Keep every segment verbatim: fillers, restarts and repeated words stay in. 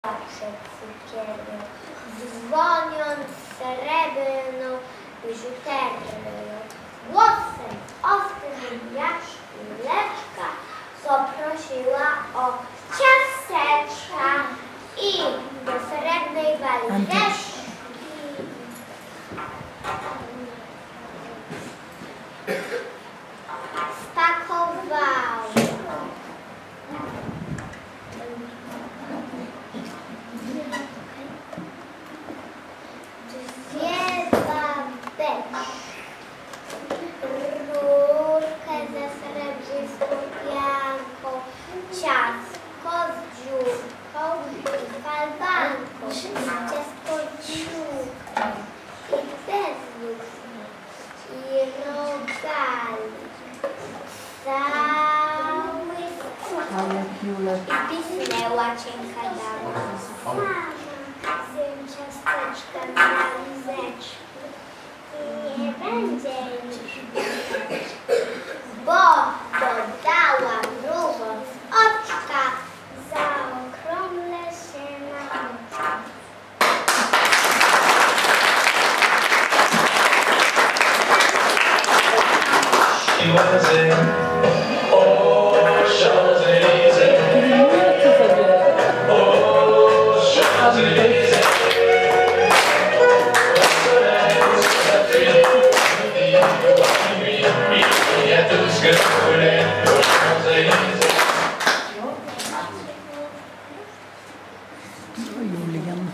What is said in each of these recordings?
przed cukiernią, dzwoniąc srebrną biżuterią. Głosem ostrym jak szpileczka poprosiła o ciasteczka i do srebrnej walizeczki spakował dwie babeczki, rurkę ze srebrzystą pianką, ciastko z dziurką i falbanką, ciastko dziurką i bez luksu i rogali, cały i pisnęła cienka dama. Zjem ciasteczka na lizeczki i nie będzie już widać, bo dodała mrużąc oczka, zaokrąglę się na oczka. She was in oh, Champs-Élysées. Oh, Champs-Élysées. Il y a tout ce que je voulais aux Champs-Élysées. Julian.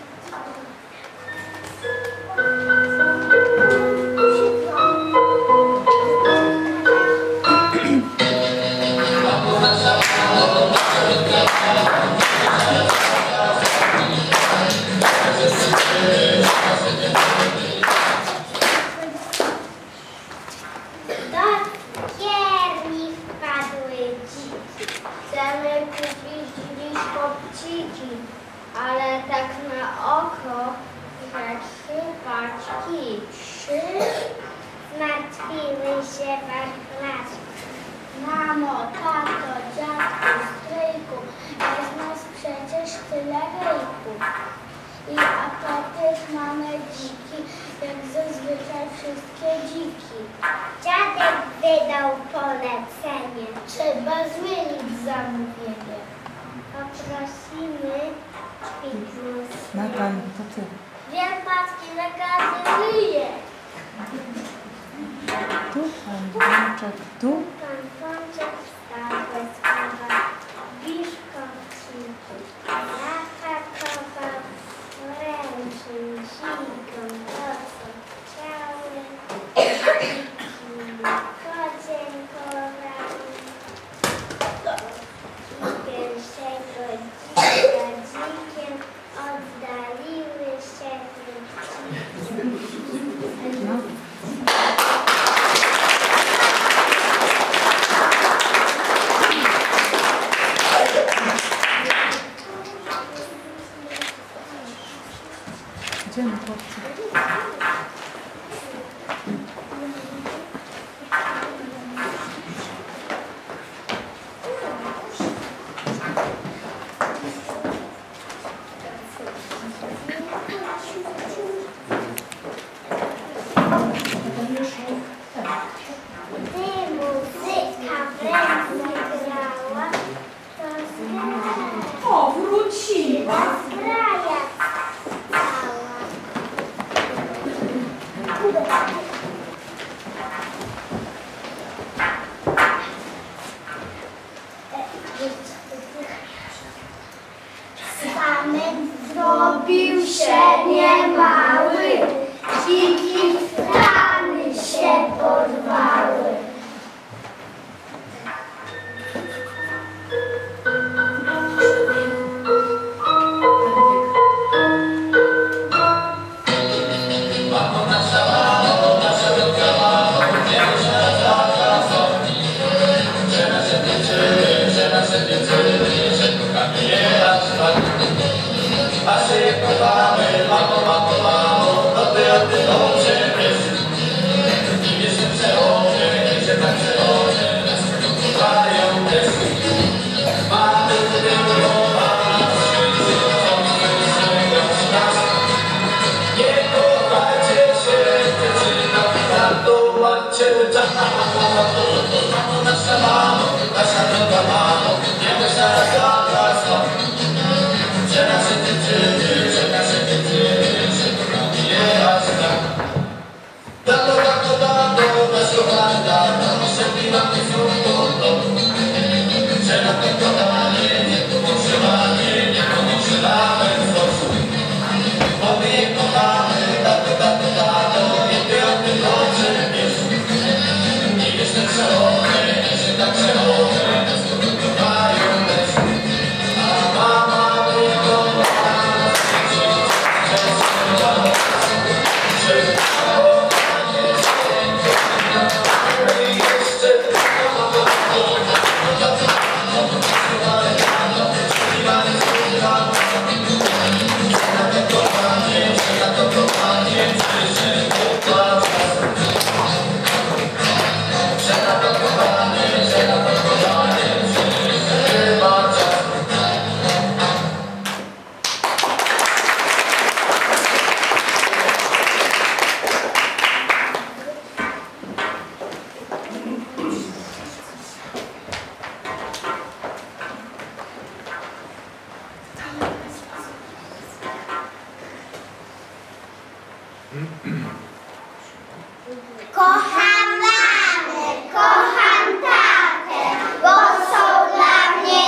Do cukierni wpadły dziki. Chcemy kupić dziś kopciki, ale tak na oko że trzy paczki. Trzy? Zmartwiły się wachlaczki. Mamo, tato, dziadku, stryjku, jest nas przecież tyle ryjku. I apetyt mamy dziki, jak zazwyczaj wszystkie dziki. Dziadek wydał polecenie. Trzeba zmienić zamówienie. Poprosimy Kwitnus. Natan, to ty. Wielpacki nakazy wyje. Tu pan Wączek, tu. Pan Wączek wstał bez kawa. Biszkowciki zapakował. Ręcznym dzikom to, co chciały. Podziękowały. Pierwszego dzika dzikiem oddaliły się wróciki. No. Idziemy, chłopcy. Gdy muzyka w ręce grała, to zgraja. O, wróciła! Zgraja cała. Samek zrobił się niemały, dziki strany się porwały. Así como vamos, vamos, vamos, vamos, no te olvides. Kocham mamę, kocham tatę, bo są dla mnie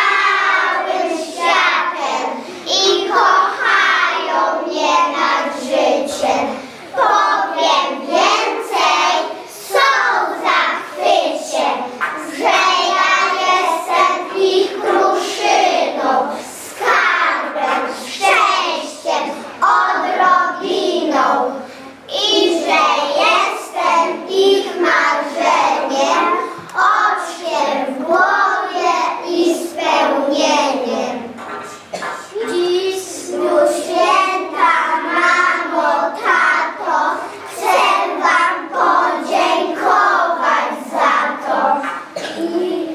całym światem i kochają mnie nad życiem. Powiem więcej, są w zachwycie, że ja jestem ich kruszyną, skarbem, szczęściem, odrobiną. I że jestem ich marzeniem, oczkiem w głowie i spełnieniem. Dziś w dniu święta, mamo, tato, chcę wam podziękować za to. I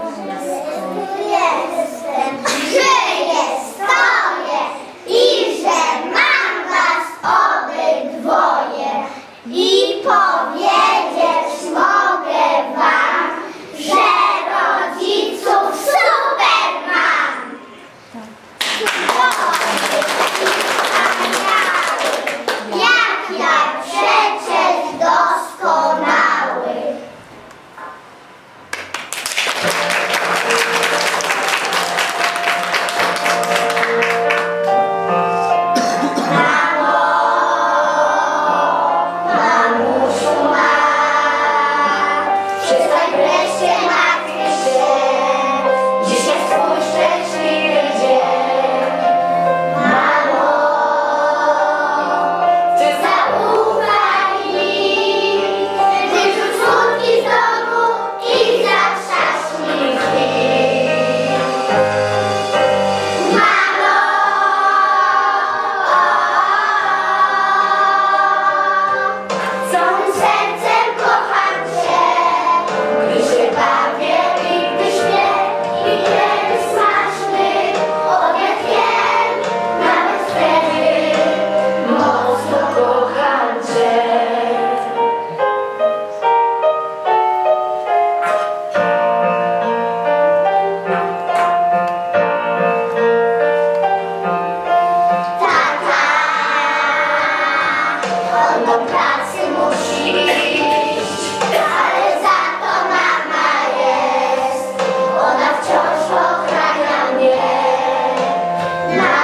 jestem, żyję, stoję i że mam was obydwoje. I powiedzieć mogę wam, że rodziców super mam. Dobry i wspaniały, jak ja przecież doskonały. Na